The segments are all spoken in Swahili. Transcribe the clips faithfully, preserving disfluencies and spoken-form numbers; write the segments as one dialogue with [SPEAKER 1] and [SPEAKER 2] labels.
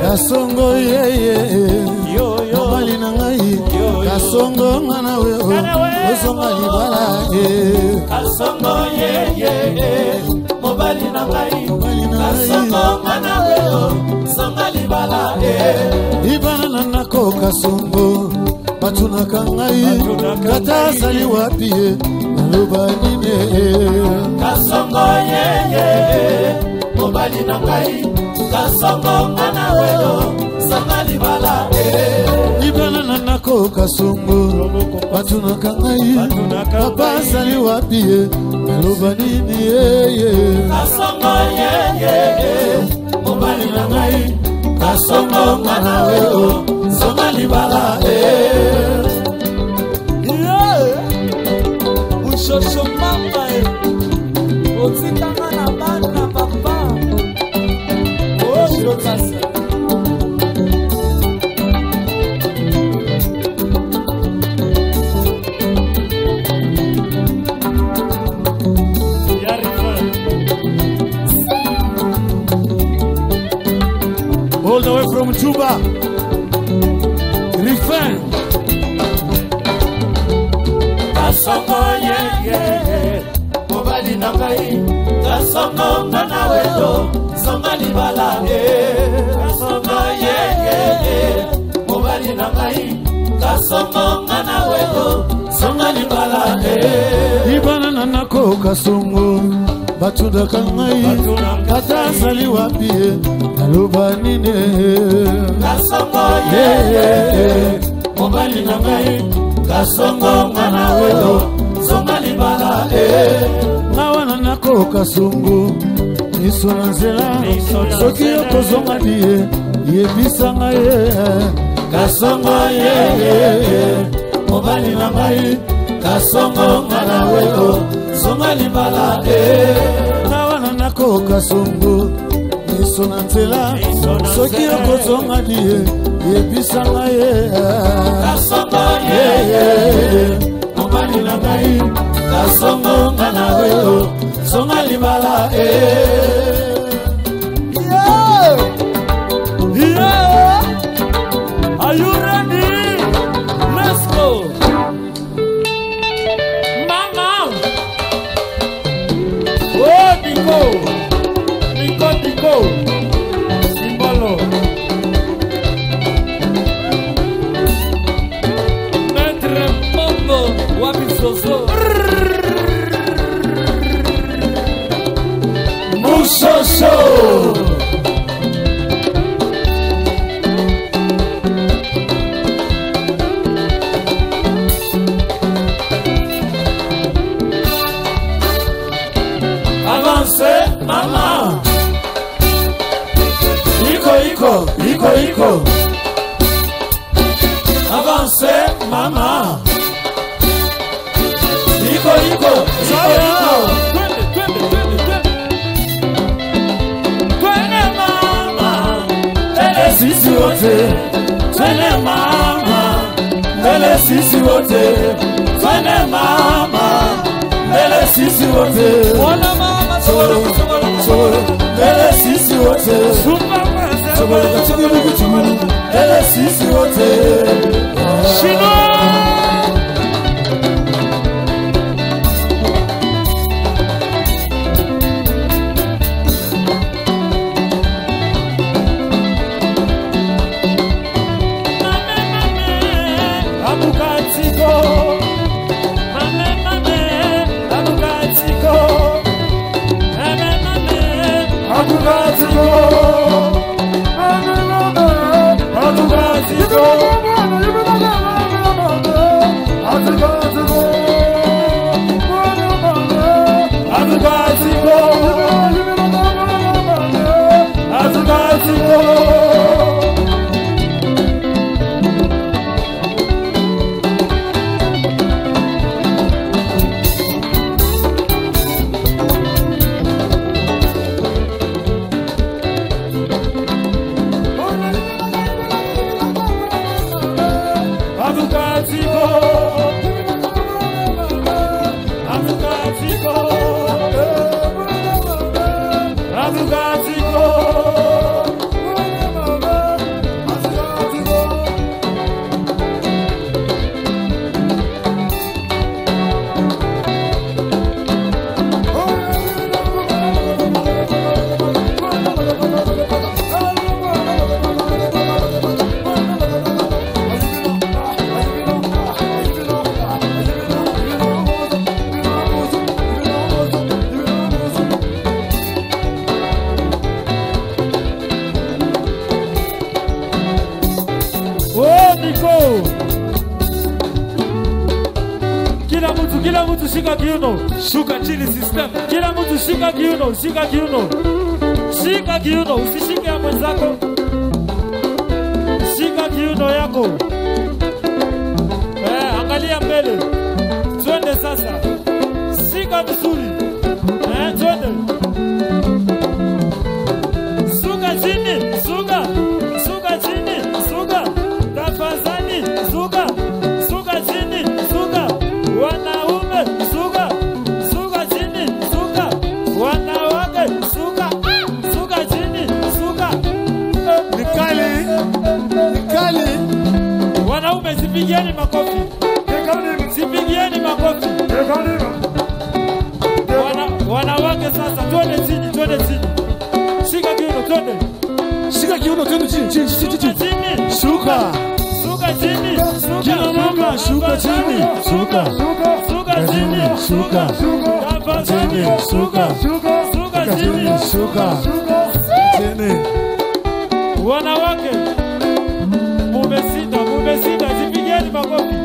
[SPEAKER 1] Kasongo yeye mobali na ngai kasongo ngana we osonga libala
[SPEAKER 2] kasongo yeye mobali na ngai kasongo ngana we osonga libala
[SPEAKER 1] ibana nako kasongo batuna kangai kata sali wapi naloba nine
[SPEAKER 2] kasongo yeye mobali na ngai kasongo ngana we osonga libala
[SPEAKER 1] ibana nako kasongo batuna kangai papa sali wapi naloba nine
[SPEAKER 2] kasongo yeye mobali na ngai kasongo ngana we osonga libala
[SPEAKER 3] Ushosho mama otikanga na bana papa oh shotasa
[SPEAKER 1] all the way from Juba. Refrain.
[SPEAKER 2] Kasongo yeye mobali na ngai kasongo ngana we osonga libala kasongo yeye mobali na ngai kasongo ngana we osonga libala
[SPEAKER 1] ibana nako kasongo batunda kangai kata sali wapi naloba nine
[SPEAKER 2] kasongo yeye mobali na ngai kasongo ngana we osonga libala
[SPEAKER 1] nawana nako kasongo miso na nzela soki okozonga die yebisanga ye
[SPEAKER 2] kasongo yeye mobali na ngai kasongo ngana we osonga libala
[SPEAKER 1] nawana nako kasongo miso na nzela soki okozonga die yebisanga ye
[SPEAKER 2] kasongo yeye mobali na ngai kasongo ngana we osonga libala
[SPEAKER 3] yeah yeah are you ready let's go mama oh biko biko biko simbolo maître Mombo wapi soso
[SPEAKER 2] Musoso avance mama iko iko iko iko avance mama iko iko iko iko sisi wote twende mama mbele sisi wote twende mama mbele sisi wote
[SPEAKER 3] wana mama
[SPEAKER 2] solo solo mbele sisi wote
[SPEAKER 3] super
[SPEAKER 2] solo katigulu kuchulu mbele sisi wote
[SPEAKER 3] shino
[SPEAKER 1] Kila mtu shika kiuno.
[SPEAKER 4] Shuka chini system.
[SPEAKER 1] Kila mtu shika kiuno, shika kiuno. Shika kiuno, usishike ya mwenzako. Shika kiuno yako. Eh, angalia mbele. Twende sasa. Shika vizuri. Eh, twende. Suka chini, suka. Suka chini, suka. Tafadhali, suka. Suka chini, suka. Wanaume, suka. Suka chini, suka. Wanawake, suka. Suka chini, suka.
[SPEAKER 2] Nikali. Nikali.
[SPEAKER 1] Wanaume sipigieni makofi. Sipigieni makofi. Wana, wanawake sasa twende chini, twende chini. Shika kiuno, twende.
[SPEAKER 2] Shika kiuno, twende chini, chini, chini, chini.
[SPEAKER 1] Chini.
[SPEAKER 2] Shuka.
[SPEAKER 1] Suka chini, suka.
[SPEAKER 2] Kila mama, shuka chini. Shuka.
[SPEAKER 1] Suka chini,
[SPEAKER 2] Shuka.
[SPEAKER 1] tafadhali.
[SPEAKER 2] Shuka.
[SPEAKER 1] Suka chini,
[SPEAKER 2] Shuka. Chini.
[SPEAKER 1] wanawake. Mumesita, mumesita, sipigieni makofi.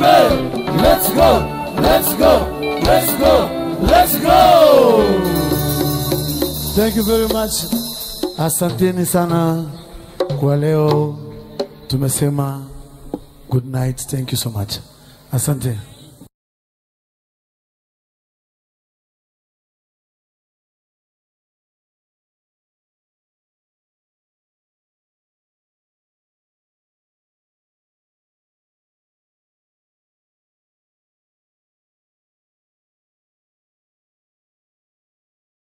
[SPEAKER 2] Amen. Let's go. Let's go. Let's go. Let's go.
[SPEAKER 4] Thank you very much. Asanteni sana kwa leo. Tumesema good night. Thank you so much. Asante.